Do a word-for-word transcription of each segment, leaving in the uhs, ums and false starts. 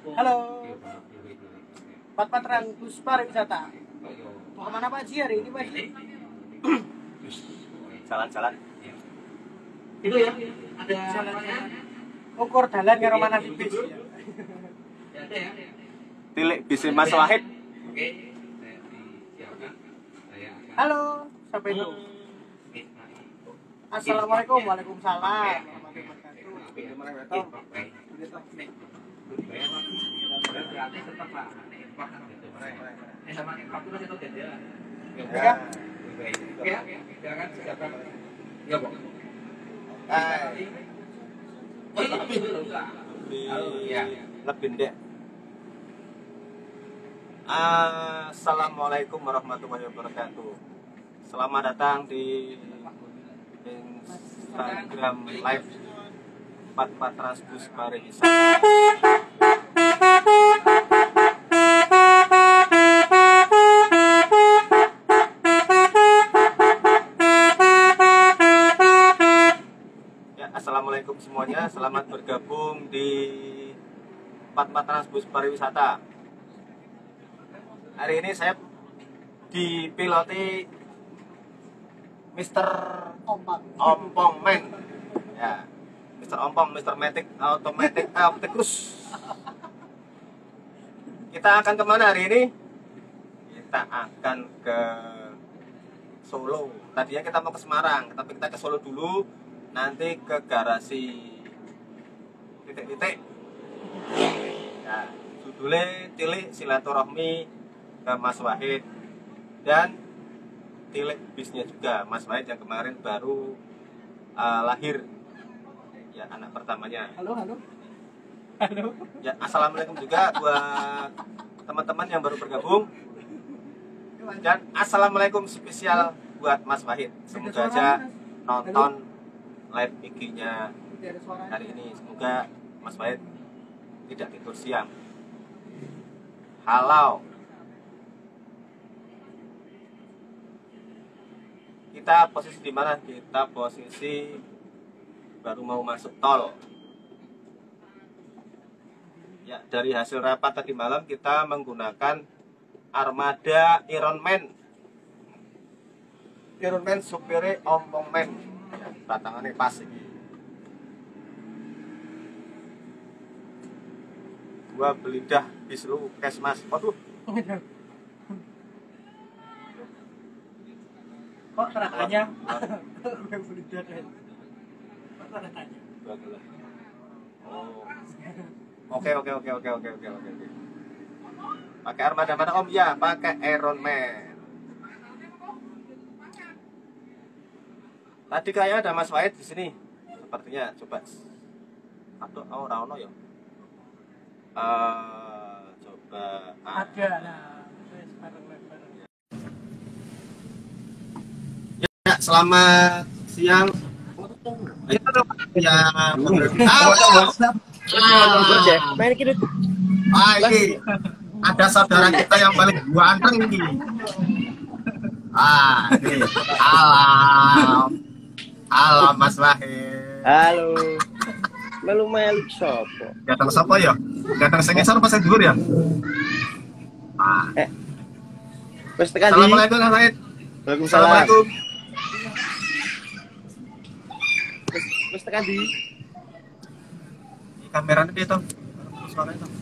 Halo, Pat Patran Bus Pariwisata. Mau kemana Pak Ji hari ini Pak Ji? Jalan-jalan. Itu ya, ada Jalan-jalan. Ukur dalan karo mana bis. Ya, ada ya. Tilik bisa Mas Wahid. Oke. Saya disiapkan. Saya akan Halo, siapa itu? Assalamualaikum, waalaikumsalam. Warahmatullahi wabarakatuh. berarti tetap Pak. Pak gitu. Eh sama faktura itu tidak. Ya. Oke, silakan siapkan. Ya, Pak. Eh, Oh, itu lebih dulu enggak? lebih lebih ndek. Assalamualaikum warahmatullahi wabarakatuh. Selamat datang di Instagram Live Pat Patran Bus Pariwisata. Ya, assalamualaikum semuanya. Selamat bergabung di Pat Patran Bus Pariwisata. Hari ini saya dipiloti Mister Ompang. Ompong Men. Ya, Mister Ompong, Mister Matic Automatic Opticus. Kita akan kemana hari ini? Kita akan ke Solo. Tadinya kita mau ke Semarang, tapi kita ke Solo dulu. Nanti ke garasi titik-titik. Ya, judulnya Tilik Silaturahmi ke Mas Wahid dan tilik bisnya juga Mas Wahid yang kemarin baru uh, lahir ya anak pertamanya. Halo, halo. Halo. Ya, assalamualaikum juga buat teman-teman yang baru bergabung dan assalamualaikum spesial buat Mas Wahid. Semoga aja nonton live I G-nya Tidak ada suaranya. hari ini. Semoga Mas Wahid tidak tidur siang. Halo. Kita posisi di mana? Kita posisi baru mau masuk tol. Ya, dari hasil rapat tadi malam kita menggunakan armada Ironman. Ironman supire Ompong Men. Ya, batangannya pas ini. Gua belidah bislu kesmas. Waduh. Kok tanda tanya? Udah beli dada. Kok tanda tanya? Oh. Oke oke oke oke oke oke oke. Pakai armada mana Om? Ya, pakai Iron Man. Tadi kayaknya ada Mas Wahid di sini. Sepertinya coba. Aduh, oh Rano ya. Eh, coba. Ah. Ada nah. Wes bareng-bareng. Ya, selamat siang. Ya, Main gitu. ah, ini ada saudara kita yang paling ganteng ini. Ah, ini. Alam. Alam Mas Wahid. Halo. Melu-melu sopo? Datang siapa ya? Datang sing ngisor pas dhuwur ya? Ah. Eh. Wis tekan di. Assalamualaikum Mas Wahid. Waalaikumsalam. Assalamualaikum. Wis wis tekan di. Ini kameranya dia tuh. Suaranya tuh.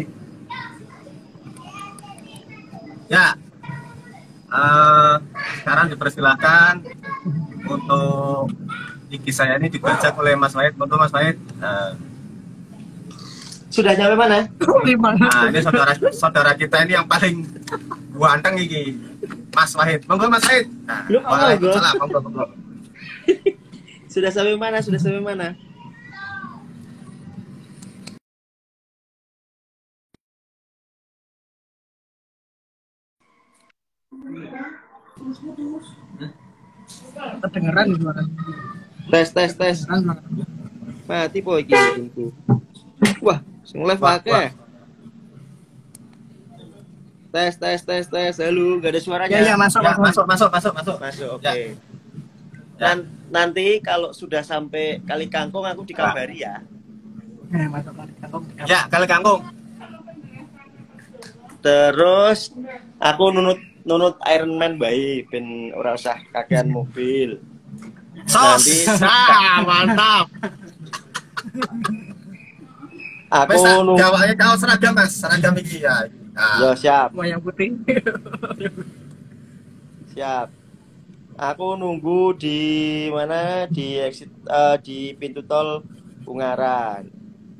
Ya. Eh, sekarang dipersilahkan untuk I G saya ini dibajak oleh Mas Wahid. Untuk Mas Wahid. Eh, Sudah nyampe mana? nah, ini saudara saudara kita ini yang paling ganteng ini. Mas Wahid. Monggo Mas Wahid. Nah, Lu apa, waalaikumsalam. Monggo monggo. Sudah sampai mana? Sudah sampai mana? Kedengeran suara. Tes tes tes. Mati po iki hidungku. Wah, sing live Wah, akeh. Tes tes tes tes. Halo, gak ada suaranya. Ya, ya, masuk, Ya, masuk masuk masuk masuk. Masuk, oke. Ya. Nan- nanti kalau sudah sampai Kali Kangkung aku dikabari ya. Eh, masuk kali kantong. Ya, kali kangkung. Terus aku nunut nunut Iron Man bae ben ora usah kakean mobil. Sos. Nanti- Ah, mantap. Aku Wes nunggu. gawake kaos seragam Mas, seragam iki ya. Yo Ah. siap, Wayang putih. siap. Aku nunggu di mana di exit eh, di pintu tol Ungaran.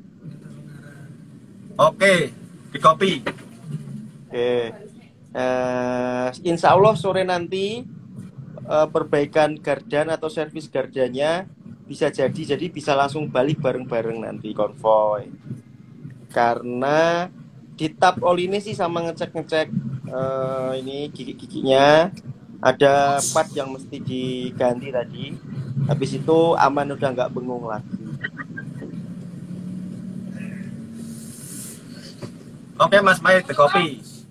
Oke, di kopi. Oke. Eh, insya Allah sore nanti eh, perbaikan gardan atau servis gardanya bisa jadi, jadi bisa langsung balik bareng-bareng nanti konvoy. Karena di tap oli ini sih sama ngecek-ngecek eh, ini gigi-giginya, ada part yang mesti diganti tadi. Habis itu aman, udah nggak bengong lagi. Oke Mas Mike, di kopi.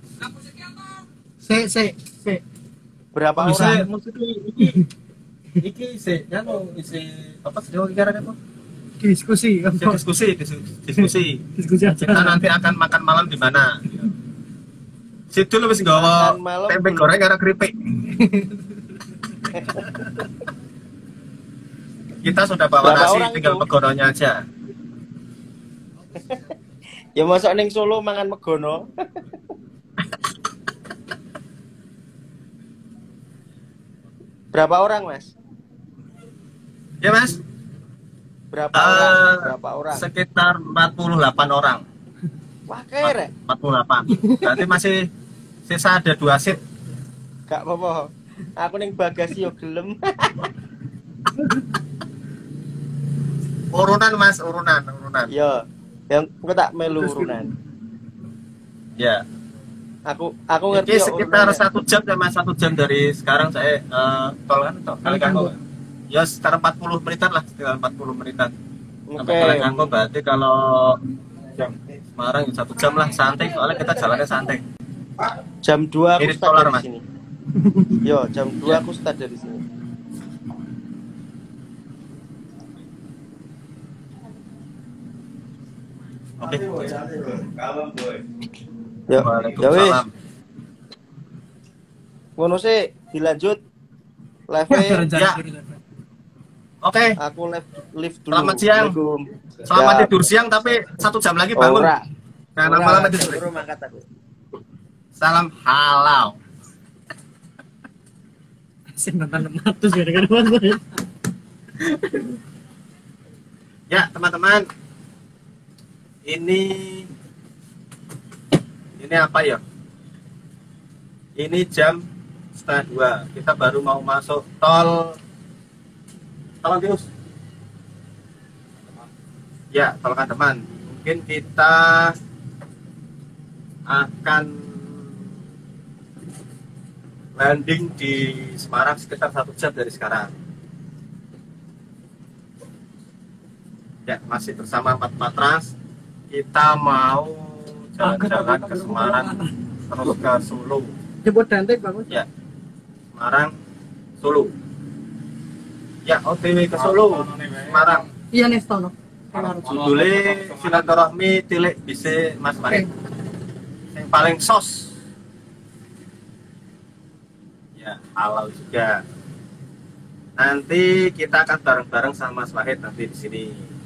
Se se se. Berapa Bisa orang? maksudnya iki iki se anu isi apa sih kira apa? Diskusi. Si diskusi, dis- diskusi. Diskusi Kita aja. nanti akan makan malam di mana? Si dulu wis nggawa Makan malam tempe belum. goreng karo keripik. Kita sudah bawa Berapa nasi, orang tinggal itu? megononya aja. Ya masuk neng Solo mangan megono. Berapa orang, Mas? Ya Mas, Berapa Eh, orang? Berapa orang? sekitar empat puluh delapan orang. Wah, kere. empat puluh delapan. Berarti masih sisa ada dua seat. Gak apa-apa. Aku neng bagasi yo gelem. Urunan Mas, urunan, urunan. Yo, yang aku tak melu urunan. Ya. Aku aku ngerti Ini yo sekitar urunannya. satu jam ya Mas, satu jam dari sekarang saya eh, tol kan, tol kali kangkung. Ya sekitar empat puluh menitan lah, sekitar empat puluh menitan. Oke. Sampai kali kangkung berarti kalau jam Semarang ya satu jam lah, santai soalnya kita jalannya santai. Jam dua aku Irit start solar, dari Mas. sini. Yo, jam dua aku start dari sini. Oke. Yo, ya wis. Waalaikumsalam. Ngono sih dilanjut live Ya. Oke. aku live live dulu. Selamat siang. Assalamualaikum. Selamat Ya. tidur siang tapi satu jam lagi bangun. Ora. Karena Ora, malam itu baru mangkat aku. salam halau. Sing nonton enam ratus gara-gara Mas. Ya teman-teman, ini ini apa ya? Ini jam setengah dua. Kita baru mau masuk tol tol Tius. Ya, tol Kademan. Mungkin kita akan landing di Semarang sekitar satu jam dari sekarang. Ya, masih bersama Empat Matras. Kita mau jalan-jalan ke Semarang terus ke Solo. Jemput Dante bagus. Ya, Semarang, Solo. Ya, O T W ke Solo, Semarang. Iya Nestono. Judulnya silaturahmi tilik bisa Mas Farid. Yang paling sos. Ya, halal juga. Nanti kita akan bareng-bareng sama Mas Wahid nanti di sini.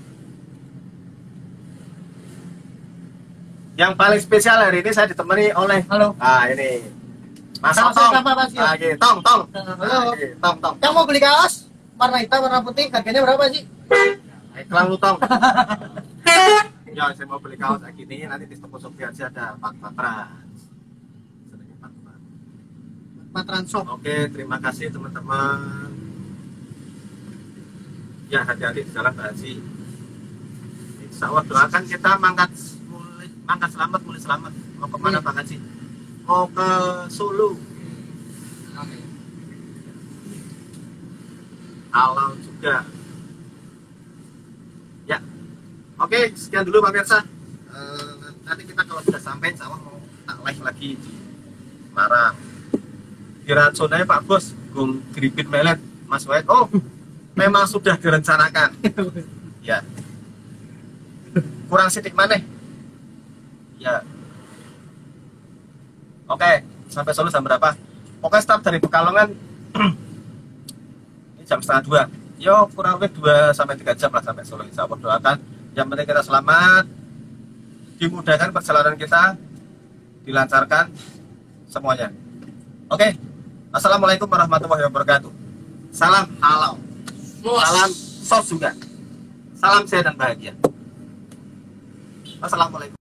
Yang paling spesial hari ini saya ditemani oleh Halo. ah ini Mas Nama Tong. saya siapa, Mas? Ah, ini, Tong, Tong. Halo. Ah, ini, Tong, Tong. Yang mau beli kaos warna hitam warna putih harganya berapa sih? Iklan lu Tong. Ya, saya mau beli kaos kayak gini nanti di toko Sophia aja ada Empat Matras. Senangnya Empat Matras. Matran Shop. Oke, terima kasih teman-teman. Ya, hati-hati di jalan Pak Haji. Insya Allah doakan kita mangkat mulai, mangkat selamat, mulai selamat. Mau kemana Pak Haji? Mau ke Solo. Halal juga. Ya, oke, sekian dulu Pak Mirsa. Eh, nanti kita kalau sudah sampai, insya Allah mau tak live lagi di Semarang. Kira zonanya Pak Bos, Gung Gripit Melet, Mas Wahid. Oh, memang sudah direncanakan. Ya. Kurang sidik mana? Ya. Oke, sampai Solo jam berapa? Pokoknya start dari Pekalongan ini jam setengah dua. Yo kurang lebih dua sampai tiga jam lah sampai Solo. Insya Allah doakan. Yang penting kita selamat, dimudahkan perjalanan kita, dilancarkan semuanya. Oke, assalamualaikum warahmatullahi wabarakatuh. Salam halal, salam sos juga, salam sehat dan bahagia. Assalamualaikum.